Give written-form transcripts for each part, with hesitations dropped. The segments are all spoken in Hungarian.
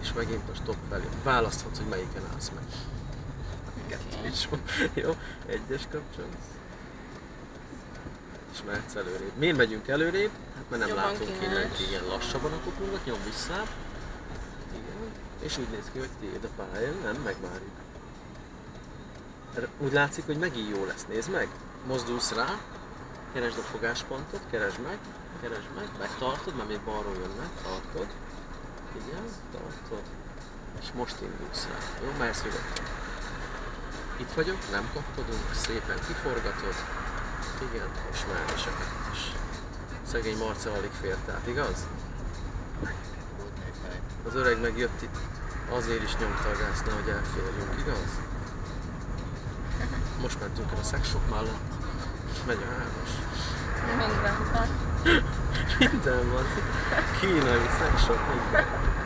és megint a stop felé. Választhatsz, hogy melyiken állsz meg. Kettő is van. Jó, egyes kapcsolsz. És mehetsz előrébb. Miért megyünk előrébb? Hát mert nem Jobban látunk kéne. innen, igen, lassabban a kuplunkat, nyom vissza. Igen. És úgy néz ki, hogy tiéd a pálya, nem, megvárjuk. Úgy látszik, hogy megint jó lesz, nézd meg. Mozdulsz rá, keresd a fogáspontot, keresd meg, megtartod, mert még balról jönnek, tartod. Igen, tartod. És most indulsz rá. Jó, mersz nyugodtan. Itt vagyok, nem kapkodunk, szépen kiforgatod. Igen, és már is a kettes. Szegény Marcel alig fért át, igaz? Az öreg meg jött itt, azért is nyomta a gázt, nehogy elférjünk, igaz? Most mentünk el a szexshop mellett, és megy a hármas. Minden van. Minden van. Kínai szexshop, minden.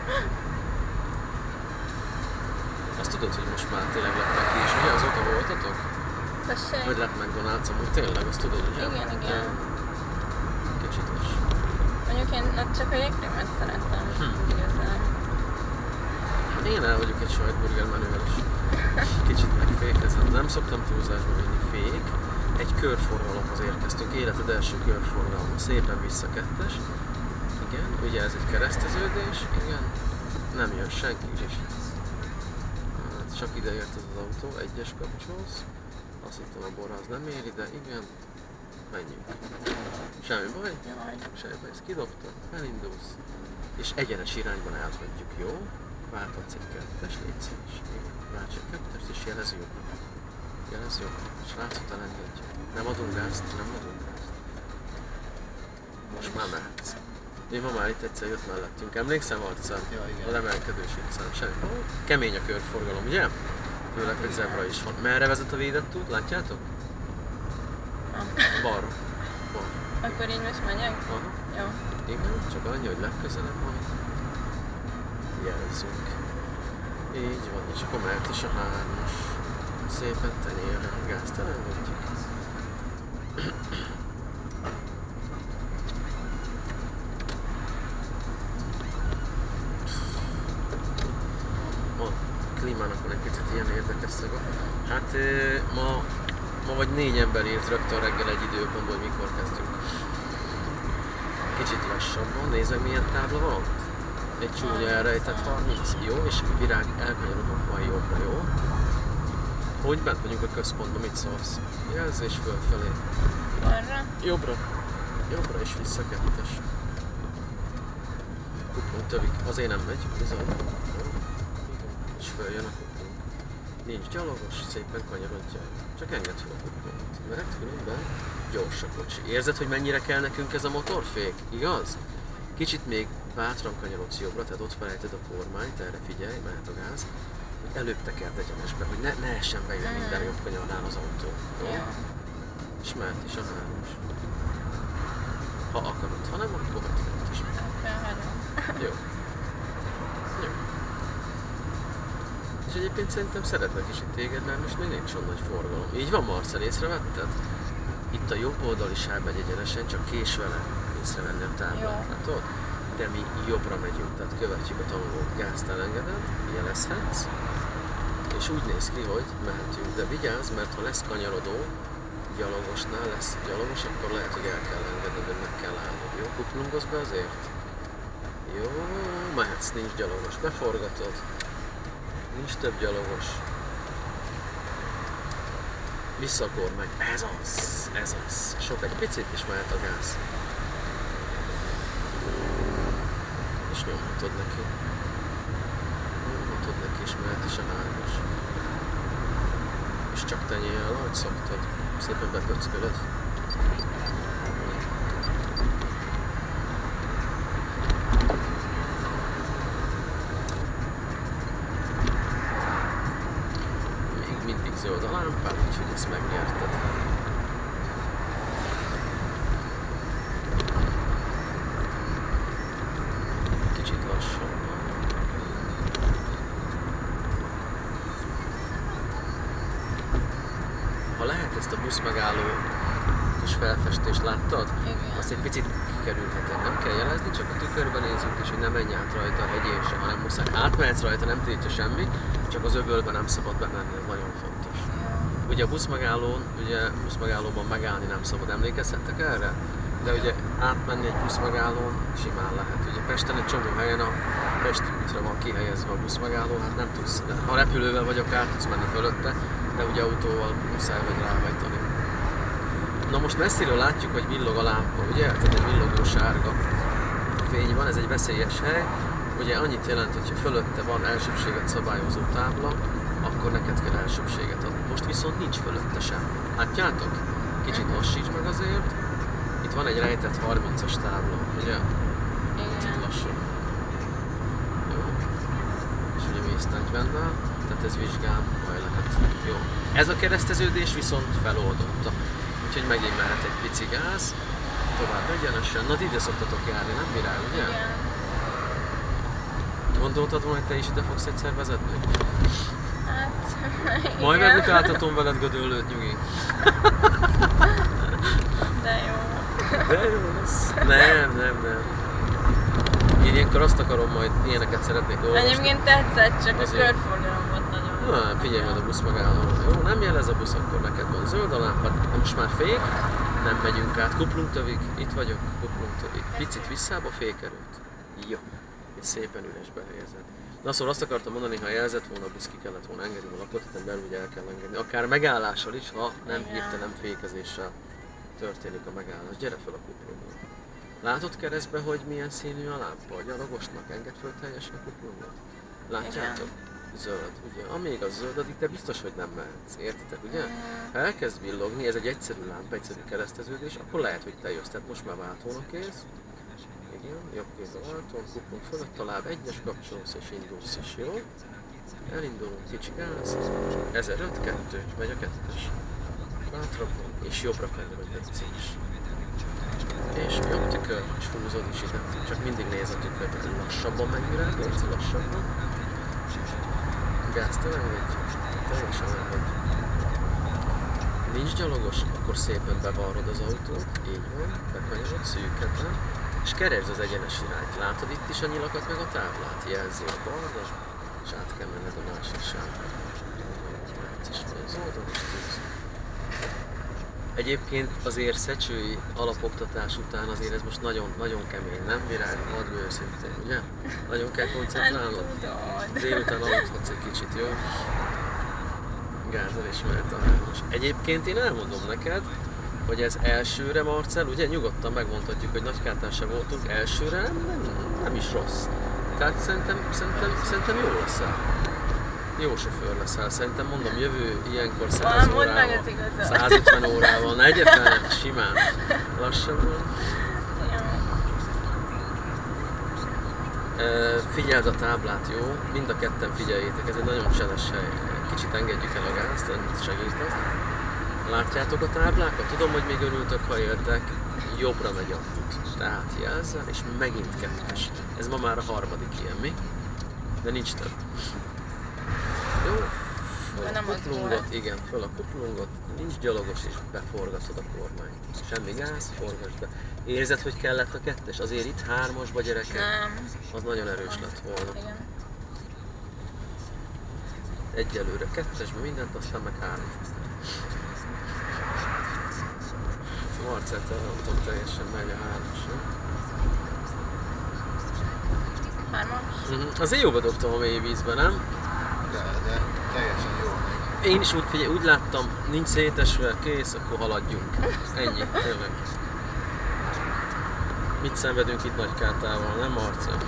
Azt tudod, hogy most már tényleg lett meg ki is, ugye? Azóta voltatok? Tessék? Hogy lett McDonald's amúgy tényleg, azt tudod, ugye? Igen. Kicsit is. Mondjuk én csak a jégkrémet szeretem. Igazán. Én el vagyok egy sajtburger menüvel is. Kicsit megfékezem. Nem szoktam túlzásba vinni, fék. Egy körforgalomhoz érkeztünk, életed első körforgalomhoz. Szépen vissza kettes. Igen, ugye ez egy kereszteződés. Igen. Nem jön senki is. Hát csak ide ért az autó, egyes kapcsolsz. Azt hittem a borház nem éri, de igen. Menjünk. Semmi baj? Semmi baj, ezt kidobtam, elindulsz. És egyenes irányban elhagyjuk, jó? Váltatsz egy kettes, légy szíves. Válts egy kettest és jelez jobb. Jelez jobb. Srácot elengedjük. Nem adunk gázt, nem adunk gázt. Most már mehetsz. Én ma már itt egyszer jött mellettünk. Emlékszem arcán? Ja, igen. Az emelkedős utcán. Semmi. Kemény a körforgalom, ugye? Főleg, hogy zebra is van. Merre vezet a védett út? Látjátok? Balra. Akkor így most megyek? Aha. Jó. Igen, csak annyi, hogy legközelebb majd jelezzünk. Így van, és akkor mehet is a hármas. Szépen tenyérre, gázt elengedjük. Ma klímának van egy picit ilyen érdekes szaga. Hát ma vagy 4 ember írt rögtön reggel egy időpontból, hogy mikor kezdünk. Kicsit lassabban, nézd milyen tábla van. Egy csúnya elrejtett 30, jó, és virág elkanyarodunk majd jobbra, jó? Hogy bent vagyunk a központban, mit szólsz? Jelzés fölfelé. Balra? Jobbra. Jobbra és vissza kettes. Kuplunk tövik, azért nem megy, bizony. Jó. És följön a kuplunk. Nincs gyalogos, szépen kanyarodj el. Csak engedd fel a kuplunkat, mert különben gyors a kocsi. Érzed, hogy mennyire kell nekünk ez a motorfék? Igaz? Kicsit még bátran kanyarodsz jobbra, tehát ott felejted a kormányt, erre figyelj, mehet a gáz. Hogy előbb tekerd egyenesbe, hogy ne essen be ide minden jobb kanyarnál az autó. Jó? És mehet is a hármas. Ha akarod, ha nem, akkor hagyjuk is. Jó. Jó. És egyébként szerintem szeretnek is itt téged, mert most még nincs olyan nagy forgalom. Így van, Marcel, észrevetted? Itt a jobb oldali sáv megy egyenesen, csak kés vele észrevenni a táblát, látod? De mi jobbra megyünk, tehát követjük a tanulót, gázt elengeded, jelezhetsz, és úgy néz ki, hogy mehetünk, de vigyázz, mert ha lesz kanyarodó, gyalogosnál lesz gyalogos, akkor lehet, hogy el kell engedned, hogy meg kell állnod, jó? Kuplungozz be azért? Jó, mehetsz, nincs gyalogos, beforgatod, nincs több gyalogos. Vissza a kormány, ez az, sok egy picit is mehet a gáz. És nyomhatod neki. Nyomhatod neki, és mehet is a hármas. És csak tenyél, ahogy szoktad. Szépen bepöckölöd. Még mindig zöld a lámpád, úgyhogy ezt megnyerted. Kicsit lassabban. Ha lehet ezt a buszmegálló kis felfestést láttad? Igen. Azt egy picit kerülheted. Nem kell jelezni, csak a tükörbe nézzük, és hogy ne menj át rajta a hegyésre, hanem muszáj átmehetsz rajta, nem tiltja semmi, csak az öbölbe nem szabad bemenni, ez nagyon fontos. Ugye a buszmegállóban megállni nem szabad, emlékezhettek erre? De ugye átmenni egy buszmegállón simán lehet. Ugye Pesten egy csomó helyen a Pesti útra van kihelyezve a buszmegálló, hát nem tudsz, ha repülővel vagyok át tudsz menni fölötte, de ugye autóval muszáj vagy ráhajtani. Na most messziről látjuk, hogy villog a lámpa, ugye? Tehát egy villogó sárga fény van, ez egy veszélyes hely. Ugye annyit jelent, hogy ha fölötte van elsőbséget szabályozó tábla, akkor neked kell elsőbséget adni. Most viszont nincs fölötte sem. Látjátok? Kicsit lassíts meg azért. Itt van egy rejtett 30-as tábla, ugye? Itt lassul. Jó. És ugye mész 40-nel, tehát ez vizsgál, majd lehet. Jó. Ez a kereszteződés viszont feloldotta. Úgyhogy megint mehet egy pici gáz. Tovább egyenesen. Na, ide szoktatok járni, nem Virág, ugye? Igen. Gondoltad volna, hogy te is ide fogsz egyszer vezetni? Hát, Majd igen. megutáltatom veled Gödöllőt, nyugi. De jó. De jó lesz. Nem. Én ilyenkor azt akarom, majd ilyeneket szeretnék olvasni. Egyébként tetszett, csak a Azért. körforgalom volt nagyon. Na, figyelj majd a busz megállóra. Jó, nem jelez a busz, akkor neked van zöld a lámpa. Most már fék, nem megyünk át. Kuplungtövig, itt vagyok, kuplungtövig. Picit visszába fékerült. Jó. És szépen üresbe helyezed. Na szóval azt akartam mondani, ha jelzett volna a busz, ki kellett volna engedni a lakóteten belül, ugye el kell engedni. Akár megállással is, ha nem hirtelen fékezéssel történik a megállás. Gyere fel a kuplungra. Látod keresztbe, hogy milyen színű a lámpa? A gyalogosnak enged föl teljesen a kuplungot? Látjátok? Zöld, ugye? Amíg az zöld, addig te biztos, hogy nem mehetsz. Értitek, ugye? Ha elkezd villogni, ez egy egyszerű lámpa, egyszerű kereszteződés, akkor lehet, hogy te jössz. Tehát most már váltónak kész. Igen, jobb kéz a váltón, kuplunk fölött, talán egyes kapcsolsz és indulsz is, jó? Elindulunk, kicsi gáz, 1005, 2, megy a kettes. Hátrapon, és jobbra kell, hogy egy is. És jobb tükör, és húzod is ide. Csak mindig néz a tükörbe, hogy lassabban megy mire, légy lassabban. Gázt elengedj, teljesen elengedj. Nincs gyalogos, akkor szépen bevarrod az autót, így van, bekanyarod szűkebben, és keresd az egyenes irányt. Látod itt is a nyilakat meg a táblát? Jelzi a balra, és át kell menned a másik sávra. Látsz is van az oldal, és tűz. Egyébként azért szecsői alapoktatás után azért ez most nagyon, nagyon kemény, nem Virág? Add be őszintén, ugye? Nagyon kell koncentrálnod. Délután aludhatsz egy kicsit, jó? Gázzal is mehet a hármas. Egyébként én elmondom neked, hogy ez elsőre, Marcell, ugye nyugodtan megmondhatjuk, hogy Nagykátán sem voltunk, elsőre nem is rossz. Tehát szerintem jó leszel. Jó sofőr leszel. Szerintem mondom, jövő ilyenkor 100 órával, 150 órával, 40 simán, lassabban. Figyeld a táblát, jó? Mind a ketten figyeljétek, ez egy nagyon cseles hely. Kicsit engedjük el a gázt, ennyit segítek. Látjátok a táblákat? Tudom, hogy még örültök, ha éltek. Jobbra megy a fut. Tehát jelzzel, és megint kettes. Ez ma már a harmadik ilyen, mi? De nincs több. Jó? Föl a kuplungot, igen, föl a kuplungot. Nincs gyalogos, és beforgatod a kormányt. Semmi gáz, forgasd be. Érzed, hogy kellett a kettes? Azért itt hármasba, gyerekek? Nem. Az nagyon erős lett volna. Igen. Egyelőre kettesbe mindent, aztán meg hármas. Marcelt elrontom, teljesen megy a hármas. Hármas? Azért jóba dobtam a mély vízbe, nem? De teljesen jó még. Én is úgy láttam, nincs szétesve, kész, akkor haladjunk. Ennyi, tényleg. Mit szenvedünk itt Nagykátával, nem Marcel?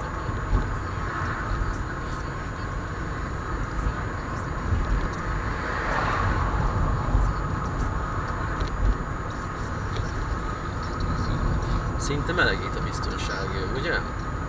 Szinte melegít a biztonsági, ugye?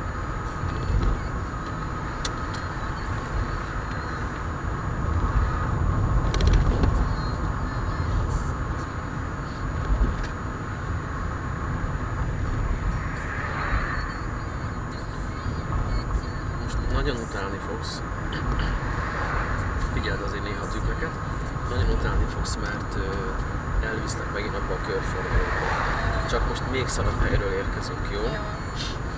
Most nagyon utálni fogsz. Figyeld azért néha a tükröket. Nagyon utálni fogsz, mert elvisznek megint abba a körforgalomba. Csak most még szarabb helyről érkezünk, jó? Jó.